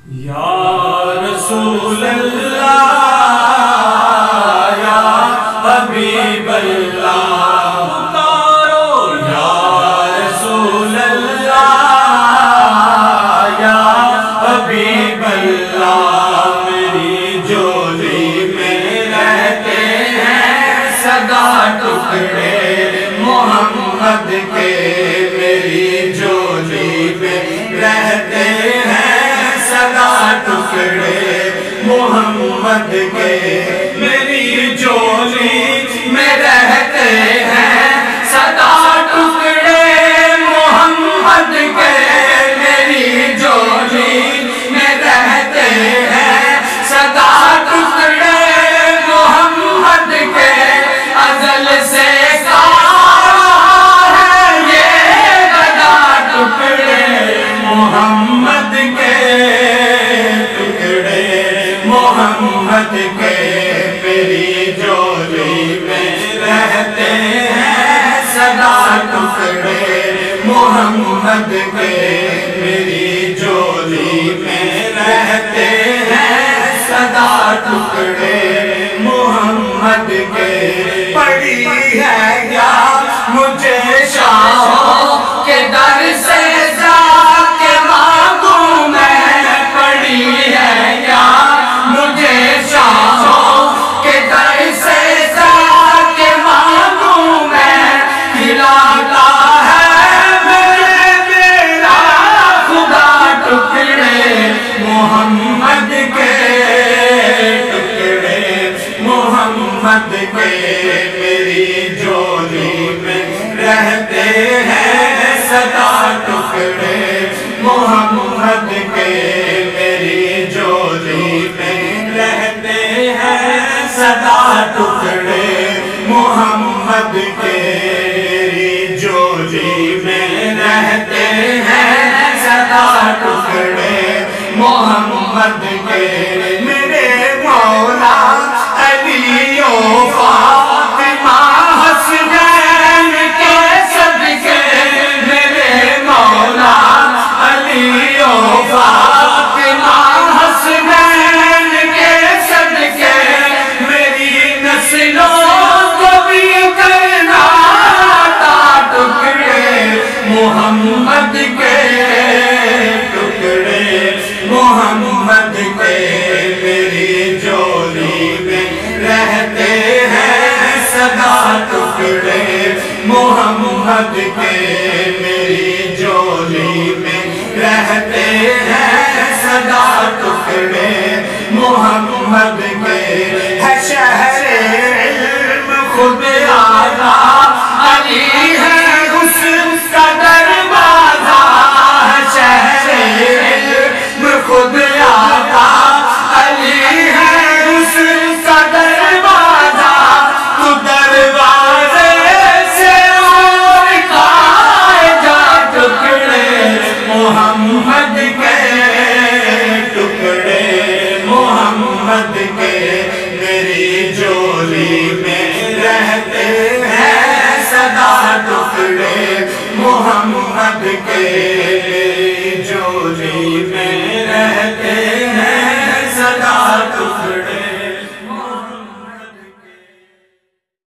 یا رسول اللہ یا حبیب اللہ پکارو یا رسول اللہ یا حبیب اللہ میری جولی میں رہتے ہیں سدا ٹکڑے محمد کے میری جولی میں رہتے ہیں ٹکڑے محمد کے میری جولی میں رہتے ہیں سدا ٹکڑے محمد کے میری جولی میں رہتے ہیں سدا ٹکڑے محمد کے ازل سے کہا ہے یہ بڑا ٹکڑے محمد کے محمد کے میری جولی میں رہتے ہیں سدا ٹکڑے محمد کے میری جولی میں رہتے ہیں سدا ٹکڑے محمد کے پڑی ہے یا مجھے شاہوں کے در سے جا کے مانگوں میں پڑی ہے یا شاہوں کے در سے جا کے مانگوں میں کھلاتا ہے میرا خدا ٹکڑے محمد کے ٹکڑے محمد کے میری جولی میں رہتے ہیں سدا ٹکڑے محمد کے میری جولی میں رہتے ہیں سدا ٹکڑے محمد کے میری جولی میں رہتے ہیں سدا ٹکڑے محمد کے میرے مولا علی و فاطمہ حسنین کے صدقے میرے مولا علی و فاطمہ حسنین کے صدقے میری نسلوں کو بھی کرنا عطا ٹکڑے محمد کے ٹکڑے محمد کے میری جولی میں رہتے ہیں سدا ٹکڑے محمد کے میری جولی میں رہتے ہیں سدا ٹکڑے محمد کے ہے شہر علم خود آقا علی ہے حسن کا دروازہ ہے شہر علم خود آقا علی ہے حسن کا دروازہ تو دروازے سے اور کھائے جا ٹکڑے محمد کے ٹکڑے محمد کے میری جولی میں رہتے ہیں سدا ٹکڑے محمد کے میری جولی میں